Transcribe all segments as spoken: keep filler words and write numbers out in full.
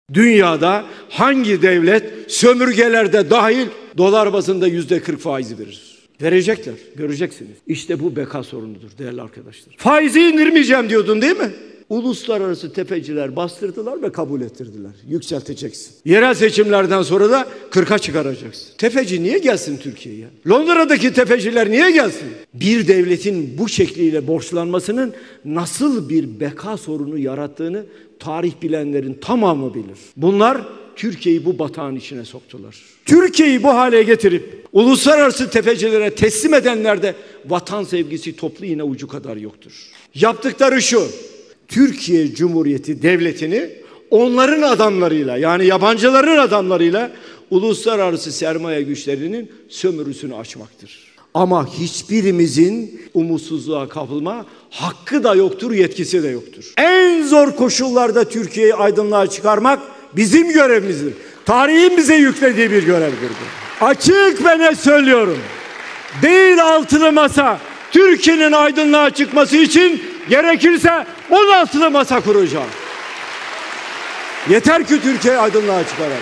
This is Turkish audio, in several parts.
Dünyada hangi devlet sömürgelerde dahil dolar bazında yüzde kırk faizi verir? Verecekler, göreceksiniz. İşte bu beka sorunudur değerli arkadaşlar. Faizi indirmeyeceğim diyordun değil mi? Uluslararası tefeciler bastırdılar ve kabul ettirdiler. Yükselteceksin. Yerel seçimlerden sonra da kırka çıkaracaksın. Tefeci niye gelsin Türkiye'ye? Londra'daki tefeciler niye gelsin? Bir devletin bu şekliyle borçlanmasının nasıl bir beka sorunu yarattığını tarih bilenlerin tamamı bilir. Bunlar Türkiye'yi bu batağın içine soktular. Türkiye'yi bu hale getirip uluslararası tefecilere teslim edenlerde vatan sevgisi toplu iğne ucu kadar yoktur. Yaptıkları şu: Türkiye Cumhuriyeti Devleti'ni onların adamlarıyla, yani yabancıların adamlarıyla uluslararası sermaye güçlerinin sömürüsünü açmaktır. Ama hiçbirimizin umutsuzluğa kapılma hakkı da yoktur, yetkisi de yoktur. En zor koşullarda Türkiye'yi aydınlığa çıkarmak bizim görevimizdir. Tarihin bize yüklediği bir görevdir. Açık ve net söylüyorum. Değil altılı masa, Türkiye'nin aydınlığa çıkması için gerekirse on altılı masa kuracağım. Yeter ki Türkiye aydınlığa çıkaralım.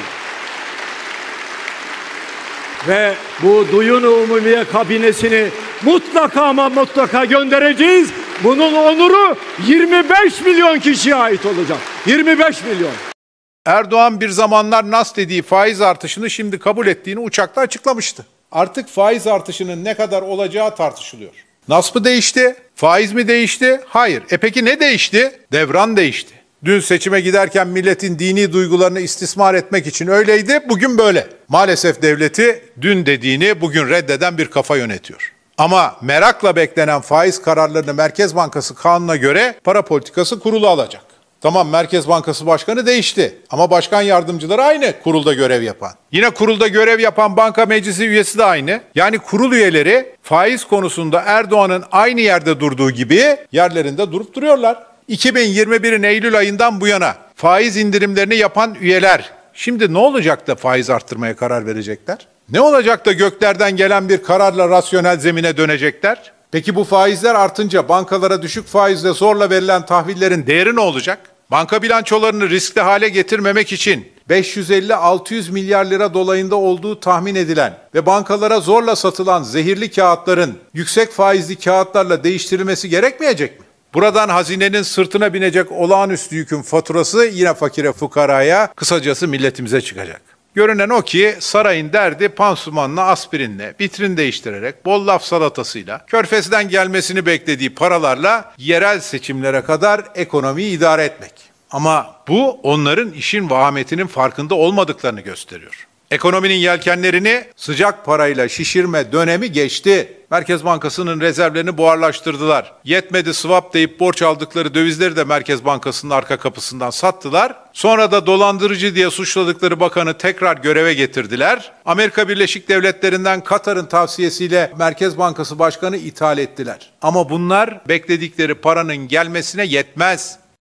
Ve bu Duyun Umumiye kabinesini mutlaka ama mutlaka göndereceğiz. Bunun onuru yirmi beş milyon kişiye ait olacak. yirmi beş milyon. Erdoğan bir zamanlar nas dediği faiz artışını şimdi kabul ettiğini uçakta açıklamıştı. Artık faiz artışının ne kadar olacağı tartışılıyor. Nas mı değişti? Faiz mi değişti? Hayır. E peki ne değişti? Devran değişti. Dün seçime giderken milletin dini duygularını istismar etmek için öyleydi, bugün böyle. Maalesef devleti dün dediğini bugün reddeden bir kafa yönetiyor. Ama merakla beklenen faiz kararlarını Merkez Bankası kanununa göre para politikası kurulu alacak. Tamam, Merkez Bankası Başkanı değişti ama başkan yardımcıları aynı kurulda görev yapan. Yine kurulda görev yapan banka meclisi üyesi de aynı. Yani kurul üyeleri faiz konusunda Erdoğan'ın aynı yerde durduğu gibi yerlerinde durup duruyorlar. iki bin yirmi birin Eylül ayından bu yana faiz indirimlerini yapan üyeler şimdi ne olacak da faiz arttırmaya karar verecekler? Ne olacak da göklerden gelen bir kararla rasyonel zemine dönecekler? Peki bu faizler artınca bankalara düşük faizle zorla verilen tahvillerin değeri ne olacak? Banka bilançolarını riskli hale getirmemek için beş yüz elli altı yüz milyar lira dolayında olduğu tahmin edilen ve bankalara zorla satılan zehirli kağıtların yüksek faizli kağıtlarla değiştirilmesi gerekmeyecek mi? Buradan hazinenin sırtına binecek olağanüstü yükün faturası yine fakire fukaraya, kısacası milletimize çıkacak. Görünen o ki sarayın derdi pansumanla, aspirinle, vitrin değiştirerek, bol laf salatasıyla, Körfez'den gelmesini beklediği paralarla yerel seçimlere kadar ekonomiyi idare etmek. Ama bu onların işin vahametinin farkında olmadıklarını gösteriyor. Ekonominin yelkenlerini sıcak parayla şişirme dönemi geçti. Merkez Bankası'nın rezervlerini buharlaştırdılar. Yetmedi swap deyip borç aldıkları dövizleri de Merkez Bankası'nın arka kapısından sattılar. Sonra da dolandırıcı diye suçladıkları bakanı tekrar göreve getirdiler. Amerika Birleşik Devletleri'nden Katar'ın tavsiyesiyle Merkez Bankası Başkanı ithal ettiler. Ama bunlar bekledikleri paranın gelmesine yetmez.